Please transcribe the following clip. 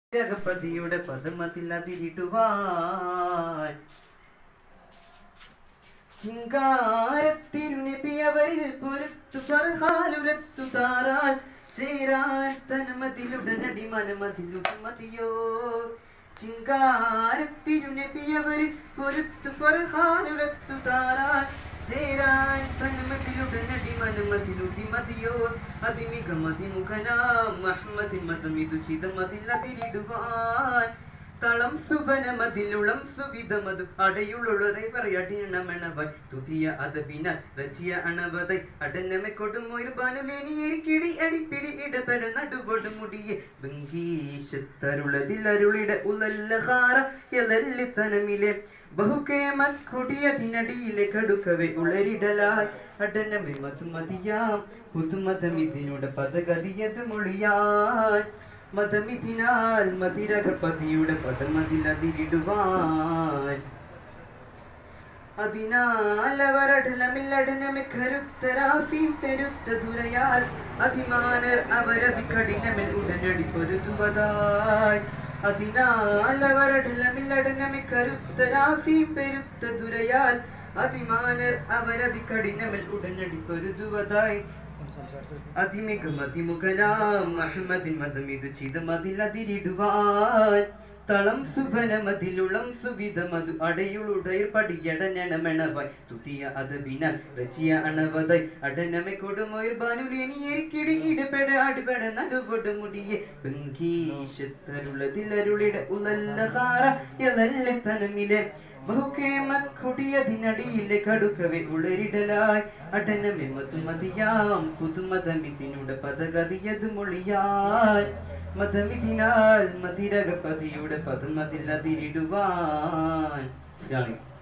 ജഗപതിയുടെ പദമതിൽ അതിരിടുവാൻ ചിങ്കാരത്തിരുനബി അവരിൽ പൊരുത്തു പറഹാലുരത്തു താരാൻ ചേരാൻ തനമതിലുടനടി മനമതിലുമതിയോ ചിങ്കാരത്തിരുനബി അവരിൽ പൊരുത്തു പറഹാലുരത്തു താരാൻ ചേരാൻ തനമതിലുടനടി മനമതിലുമതിയോ അതിമികമതിമുഖനാം അഹ്മദി മതമിതു ചിതമതിൽ അതിരിടുവാൻ തളം സുവനമതിലുളം സുവിധമതു അടയുളുളറെ പറയടിയണമെണവായി തുതിയ അതപിനാൽ രചിയ അണവதை അടനമെ കൊടുമൊരു ബാനുലേനിയേരിക്കിടി അടിപ്പിടി ഇടപെട നടുവൊടു മുടിയെ ബംഗീശത്തരുളതിൽ അരുളിട ഉലല്ലഹാര യലല്ലി തനമിലെ ബഹുകേമക്കൊടിയതിനടിയിലെ കടുക്കവെ ഉളരിടലായി അടനമെ മധുമതിയാം പുതുമതമിതിനുടെ പദഗതിയത് മൊഴിയാൻ മതമിതിനാൽ മതിരകപതിയുടെ പദമതിൽ അതിരിടുവാൻ അതിനാൽ അവരടലമില്ലടനമെ കരുത്തരാസിയും പെരുത്ത ദുരയാൽ അതിമാനർ അവരതി കഠിനമിൽ ഉടനടി പൊരുതുവതായി അതിനാൽ അവരടലമില്ലടനമെ കരുത്തരാസിയും പെരുത്ത ദുരയാൽ അതിമാനർ അവരതി കഠിനമിൽ ഉടനടി പൊരുതുവതായി അതിമികമതിമുഖനാം അഹ്മദിൻ മതമിതു ചിതമതിൽ അതിരിടുവാൻ തളം സുവനമതിലുളം സുവിധമതു അടയുളുടയർ പടിയടനണമെണവായി തുതിയ അതപിനാൽ രചിയ അണവதை അടനമെ കൊടുമൊയർ ബാനുലേനിയേരിക്കിടി ഇടപെട അടിപെട നടുവൊടു മുടിയെ ബംഗീശത്തരുളതിൽ അരുളിട ഉലല്ലഹാര യലല്ലി തനമിലെ ബഹുകേമക്കൊടിയതിനടിയിലെ കടുക്കവെ ഉളരിടലായി അടനമെ മധുമതിയാം പുതുമതമിതിനുടെ പദഗതിയത് മൊഴിയാൻ മതമിതിനാൽ മതിരകപതിയുടെ പദമതിൽ അതിരിടുവാൻ.